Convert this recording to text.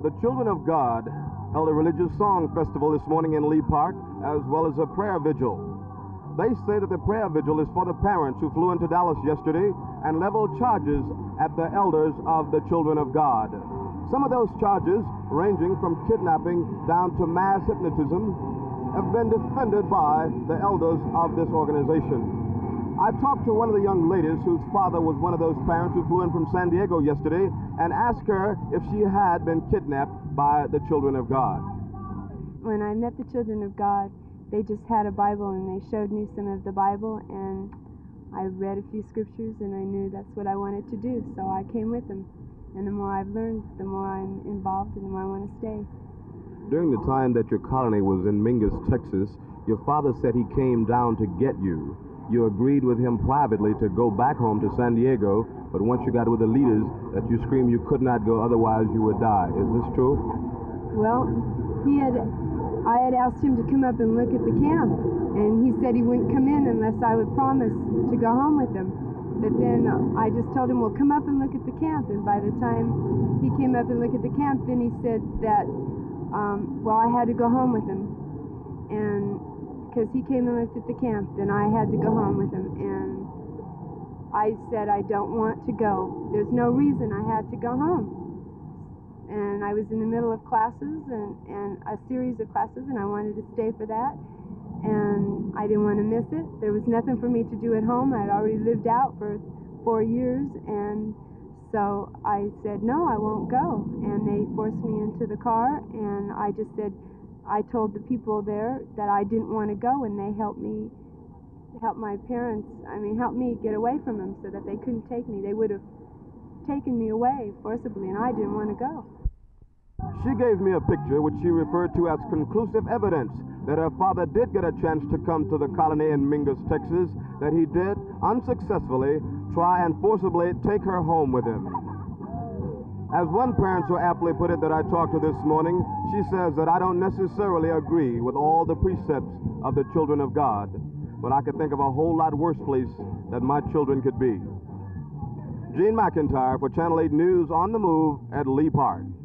The Children of God held a religious song festival this morning in Lee Park, as well as a prayer vigil. They say that the prayer vigil is for the parents who flew into Dallas yesterday and leveled charges at the elders of the Children of God. Some of those charges, ranging from kidnapping down to mass hypnotism, have been defended by the elders of this organization. I talked to one of the young ladies whose father was one of those parents who flew in from San Diego yesterday and asked her if she had been kidnapped by the Children of God. When I met the Children of God, they just had a Bible and they showed me some of the Bible, and I read a few scriptures and I knew that's what I wanted to do, so I came with them. And the more I've learned, the more I'm involved and the more I want to stay. During the time that your colony was in Mingus, Texas, your father said he came down to get you. You agreed with him privately to go back home to San Diego, but once you got with the leaders, that you screamed you could not go, otherwise you would die. Is this true? Well, I had asked him to come up and look at the camp, and he said he wouldn't come in unless I would promise to go home with him. But then I just told him, well, come up and look at the camp. And by the time he came up and looked at the camp, then he said that, well, I had to go home with him. And because he came and looked at the camp, then I had to go home with him. And I said, I don't want to go. There's no reason I had to go home. And I was in the middle of classes and a series of classes, and I wanted to stay for that. And I didn't want to miss it. There was nothing for me to do at home. I'd already lived out for 4 years, and so I said, no, I won't go. And they forced me into the car, and I just said, I told the people there that I didn't want to go, and they helped me, help my parents, help me get away from them so that they couldn't take me. They would have taken me away forcibly, and I didn't want to go. She gave me a picture which she referred to as conclusive evidence that her father did get a chance to come to the colony in Mingus, Texas, that he did, unsuccessfully, try and forcibly take her home with him. As one parent so aptly put it that I talked to this morning, she says that I don't necessarily agree with all the precepts of the Children of God, but I could think of a whole lot worse place that my children could be. Gene McIntyre for Channel 8 News on the Move at Lee Park.